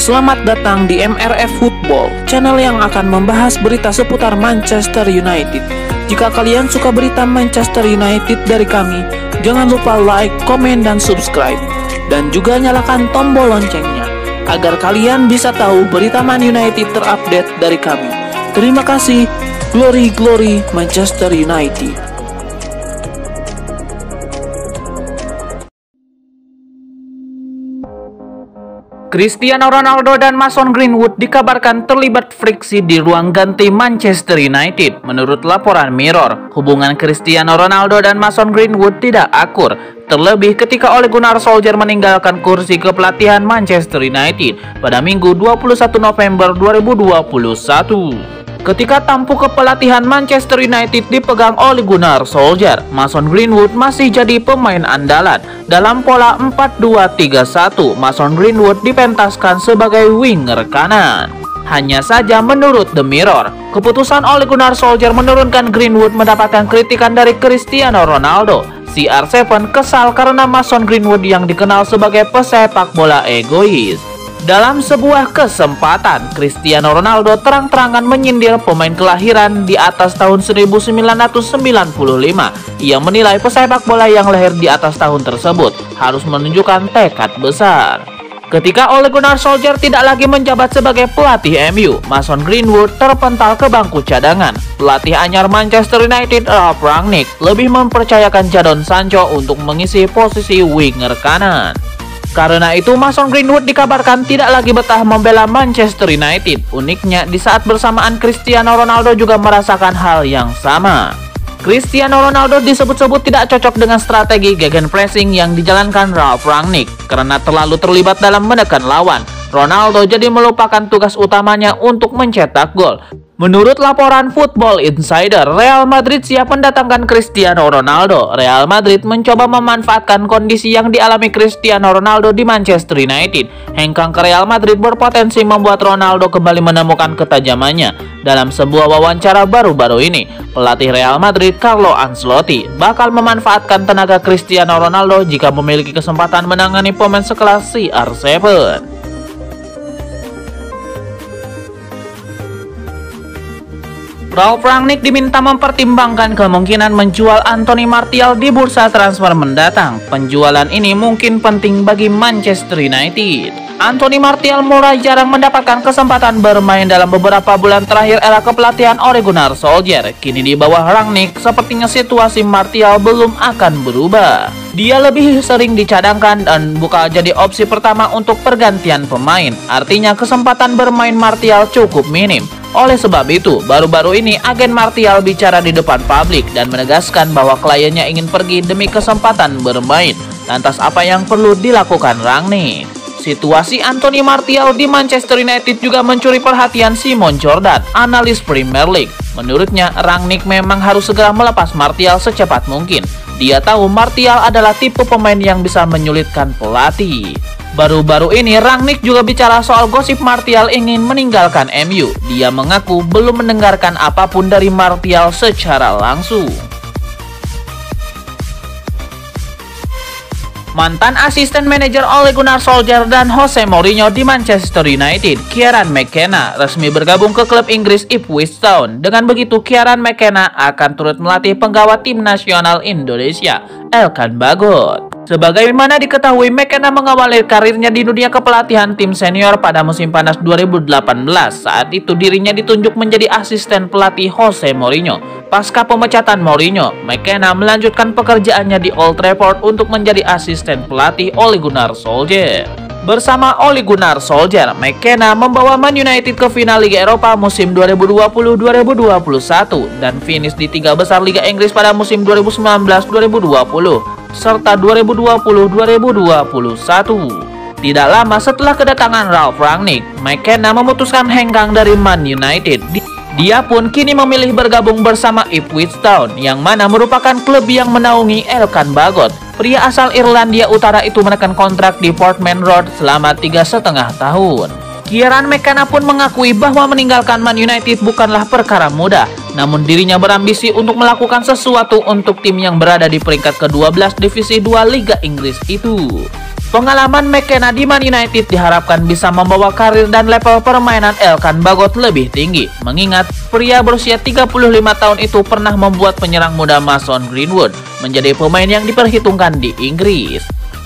Selamat datang di MRF Football, channel yang akan membahas berita seputar Manchester United. Jika kalian suka berita Manchester United dari kami, jangan lupa like, komen, dan subscribe. Dan juga nyalakan tombol loncengnya, agar kalian bisa tahu berita Man United terupdate dari kami. Terima kasih, Glory Glory Manchester United. Cristiano Ronaldo dan Mason Greenwood dikabarkan terlibat friksi di ruang ganti Manchester United. Menurut laporan Mirror, hubungan Cristiano Ronaldo dan Mason Greenwood tidak akur, terlebih ketika Ole Gunnar Solskjaer meninggalkan kursi kepelatihan Manchester United pada Minggu 21 November 2021. Ketika tampuk kepelatihan Manchester United dipegang Ole Gunnar Solskjaer, Mason Greenwood masih jadi pemain andalan. Dalam pola 4-2-3-1, Mason Greenwood dipentaskan sebagai winger kanan. Hanya saja menurut The Mirror, keputusan Ole Gunnar Solskjaer menurunkan Greenwood mendapatkan kritikan dari Cristiano Ronaldo. CR7 kesal karena Mason Greenwood yang dikenal sebagai pesepak bola egois. Dalam sebuah kesempatan, Cristiano Ronaldo terang-terangan menyindir pemain kelahiran di atas tahun 1995. Ia menilai pesepak bola yang lahir di atas tahun tersebut harus menunjukkan tekad besar. Ketika Ole Gunnar Solskjaer tidak lagi menjabat sebagai pelatih MU, Mason Greenwood terpental ke bangku cadangan. Pelatih anyar Manchester United, Ralf Rangnick, lebih mempercayakan Jadon Sancho untuk mengisi posisi winger kanan. Karena itu, Mason Greenwood dikabarkan tidak lagi betah membela Manchester United. Uniknya, di saat bersamaan Cristiano Ronaldo juga merasakan hal yang sama. Cristiano Ronaldo disebut-sebut tidak cocok dengan strategi gegenpressing yang dijalankan Ralf Rangnick karena terlalu terlibat dalam menekan lawan. Ronaldo jadi melupakan tugas utamanya untuk mencetak gol. Menurut laporan Football Insider, Real Madrid siap mendatangkan Cristiano Ronaldo. Real Madrid mencoba memanfaatkan kondisi yang dialami Cristiano Ronaldo di Manchester United. Hengkang ke Real Madrid berpotensi membuat Ronaldo kembali menemukan ketajamannya. Dalam sebuah wawancara baru-baru ini, pelatih Real Madrid Carlo Ancelotti bakal memanfaatkan tenaga Cristiano Ronaldo jika memiliki kesempatan menangani pemain sekelas CR7. Ralf Rangnick diminta mempertimbangkan kemungkinan menjual Anthony Martial di bursa transfer mendatang. Penjualan ini mungkin penting bagi Manchester United. Anthony Martial mulai jarang mendapatkan kesempatan bermain dalam beberapa bulan terakhir era kepelatihan Ole Gunnar Solskjaer. Kini di bawah Rangnick, sepertinya situasi Martial belum akan berubah. Dia lebih sering dicadangkan dan bukan jadi opsi pertama untuk pergantian pemain. Artinya kesempatan bermain Martial cukup minim. Oleh sebab itu, baru-baru ini agen Martial bicara di depan publik dan menegaskan bahwa kliennya ingin pergi demi kesempatan bermain. Lantas apa yang perlu dilakukan Rangnick? Situasi Anthony Martial di Manchester United juga mencuri perhatian Simon Jordan, analis Premier League. Menurutnya, Rangnick memang harus segera melepas Martial secepat mungkin. Dia tahu Martial adalah tipe pemain yang bisa menyulitkan pelatih. Baru-baru ini Rangnick juga bicara soal gosip Martial ingin meninggalkan MU. Dia mengaku belum mendengarkan apapun dari Martial secara langsung. Mantan asisten manajer Ole Gunnar Solskjaer dan Jose Mourinho di Manchester United, Kieran McKenna, resmi bergabung ke klub Inggris Ipswich Town. Dengan begitu, Kieran McKenna akan turut melatih penggawa tim nasional Indonesia, Elkan Bagot. Sebagaimana diketahui, McKenna mengawali karirnya di dunia kepelatihan tim senior pada musim panas 2018. Saat itu dirinya ditunjuk menjadi asisten pelatih Jose Mourinho. Pasca pemecatan Mourinho, McKenna melanjutkan pekerjaannya di Old Trafford untuk menjadi asisten pelatih Ole Gunnar Solskjaer. Bersama Ole Gunnar Solskjaer, McKenna membawa Man United ke final Liga Eropa musim 2020-2021 dan finish di 3 besar Liga Inggris pada musim 2019-2020 serta 2020-2021. Tidak lama setelah kedatangan Ralf Rangnick, McKenna memutuskan hengkang dari Man United. Dia pun kini memilih bergabung bersama Ipswich Town, yang mana merupakan klub yang menaungi Elkan Bagot. Pria asal Irlandia Utara itu menekan kontrak di Portman Road selama 3,5 tahun. Kieran McKenna pun mengakui bahwa meninggalkan Man United bukanlah perkara mudah, namun dirinya berambisi untuk melakukan sesuatu untuk tim yang berada di peringkat ke-12 Divisi 2 Liga Inggris itu. Pengalaman McKenna di Man United diharapkan bisa membawa karir dan level permainan Elkan Bagot lebih tinggi, mengingat pria berusia 35 tahun itu pernah membuat penyerang muda Mason Greenwood menjadi pemain yang diperhitungkan di Inggris.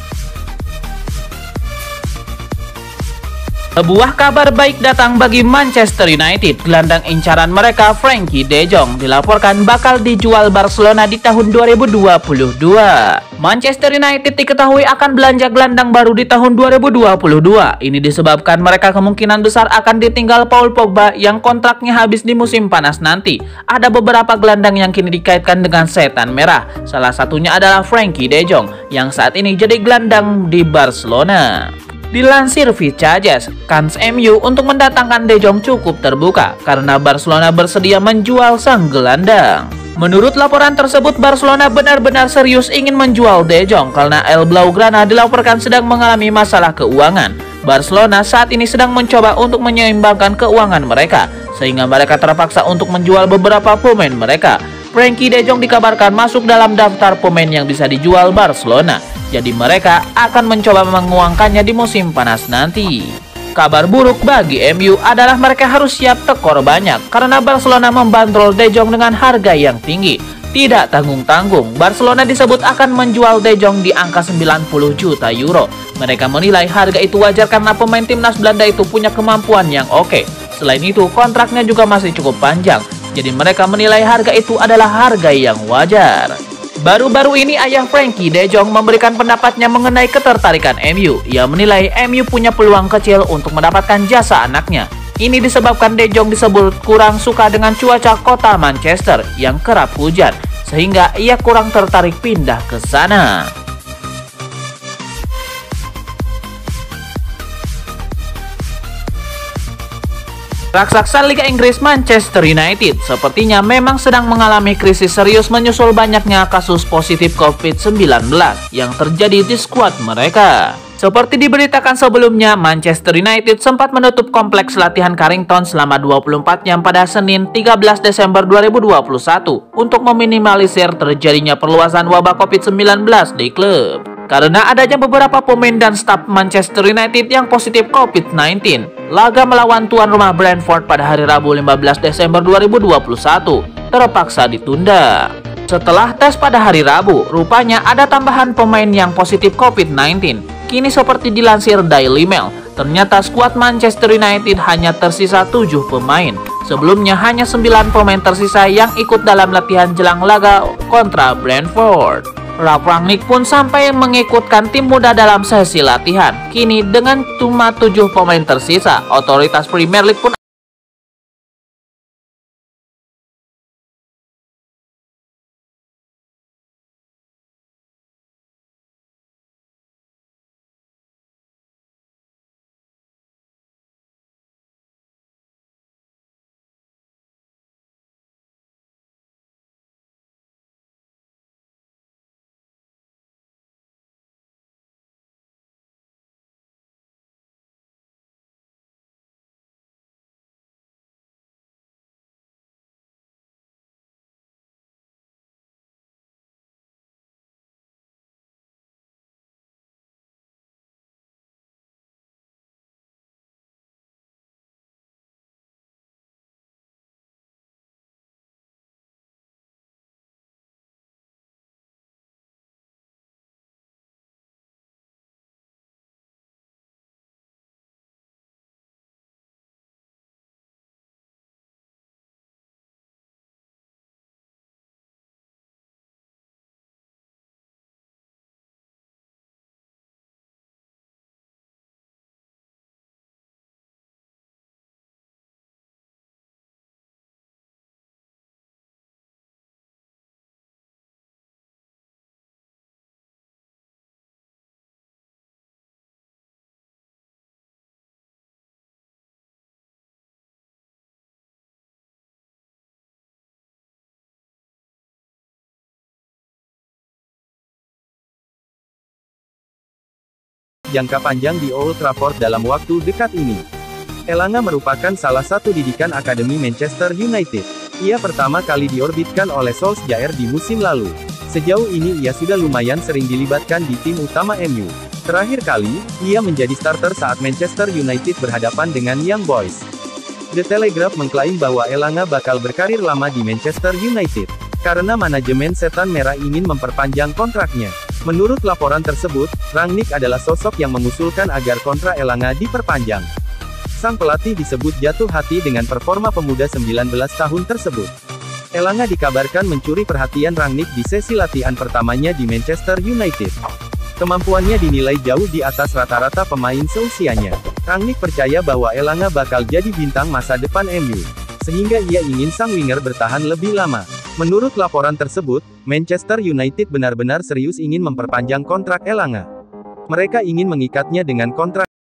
Sebuah kabar baik datang bagi Manchester United. Gelandang incaran mereka Frenkie de Jong dilaporkan bakal dijual Barcelona di tahun 2022. Manchester United diketahui akan belanja gelandang baru di tahun 2022. Ini disebabkan mereka kemungkinan besar akan ditinggal Paul Pogba yang kontraknya habis di musim panas nanti. Ada beberapa gelandang yang kini dikaitkan dengan setan merah. Salah satunya adalah Frenkie de Jong yang saat ini jadi gelandang di Barcelona. Dilansir Vicajas, kans MU untuk mendatangkan De Jong cukup terbuka karena Barcelona bersedia menjual sang gelandang. Menurut laporan tersebut, Barcelona benar-benar serius ingin menjual De Jong karena El Blaugrana dilaporkan sedang mengalami masalah keuangan. Barcelona saat ini sedang mencoba untuk menyeimbangkan keuangan mereka, sehingga mereka terpaksa untuk menjual beberapa pemain mereka. Frenkie de Jong dikabarkan masuk dalam daftar pemain yang bisa dijual Barcelona. Jadi mereka akan mencoba menguangkannya di musim panas nanti. Kabar buruk bagi MU adalah mereka harus siap tekor banyak karena Barcelona membandrol De Jong dengan harga yang tinggi. Tidak tanggung-tanggung, Barcelona disebut akan menjual De Jong di angka 90 juta euro. Mereka menilai harga itu wajar karena pemain timnas Belanda itu punya kemampuan yang oke. Selain itu, kontraknya juga masih cukup panjang. Jadi mereka menilai harga itu adalah harga yang wajar. Baru-baru ini ayah Frenkie de Jong memberikan pendapatnya mengenai ketertarikan MU. Ia menilai MU punya peluang kecil untuk mendapatkan jasa anaknya. Ini disebabkan De Jong disebut kurang suka dengan cuaca kota Manchester yang kerap hujan, sehingga ia kurang tertarik pindah ke sana. Raksasa Liga Inggris Manchester United sepertinya memang sedang mengalami krisis serius menyusul banyaknya kasus positif COVID-19 yang terjadi di skuad mereka. Seperti diberitakan sebelumnya, Manchester United sempat menutup kompleks latihan Carrington selama 24 jam pada Senin 13 Desember 2021 untuk meminimalisir terjadinya perluasan wabah COVID-19 di klub. Karena adanya beberapa pemain dan staf Manchester United yang positif COVID-19, laga melawan tuan rumah Brentford pada hari Rabu 15 Desember 2021 terpaksa ditunda. Setelah tes pada hari Rabu, rupanya ada tambahan pemain yang positif COVID-19. Kini seperti dilansir Daily Mail, ternyata skuad Manchester United hanya tersisa 7 pemain. Sebelumnya hanya 9 pemain tersisa yang ikut dalam latihan jelang laga kontra Brentford. Ralf Rangnick pun sampai mengikutkan tim muda dalam sesi latihan. Kini dengan cuma 7 pemain tersisa, otoritas Premier League pun jangka panjang di Old Trafford dalam waktu dekat ini. Elanga merupakan salah satu didikan akademi Manchester United. Ia pertama kali diorbitkan oleh Solskjaer di musim lalu. Sejauh ini ia sudah lumayan sering dilibatkan di tim utama MU. Terakhir kali, ia menjadi starter saat Manchester United berhadapan dengan Young Boys. The Telegraph mengklaim bahwa Elanga bakal berkarir lama di Manchester United, karena manajemen Setan Merah ingin memperpanjang kontraknya. Menurut laporan tersebut, Rangnick adalah sosok yang mengusulkan agar kontrak Elanga diperpanjang. Sang pelatih disebut jatuh hati dengan performa pemuda 19 tahun tersebut. Elanga dikabarkan mencuri perhatian Rangnick di sesi latihan pertamanya di Manchester United. Kemampuannya dinilai jauh di atas rata-rata pemain seusianya. Rangnick percaya bahwa Elanga bakal jadi bintang masa depan MU, sehingga ia ingin sang winger bertahan lebih lama. Menurut laporan tersebut, Manchester United benar-benar serius ingin memperpanjang kontrak Elanga. Mereka ingin mengikatnya dengan kontrak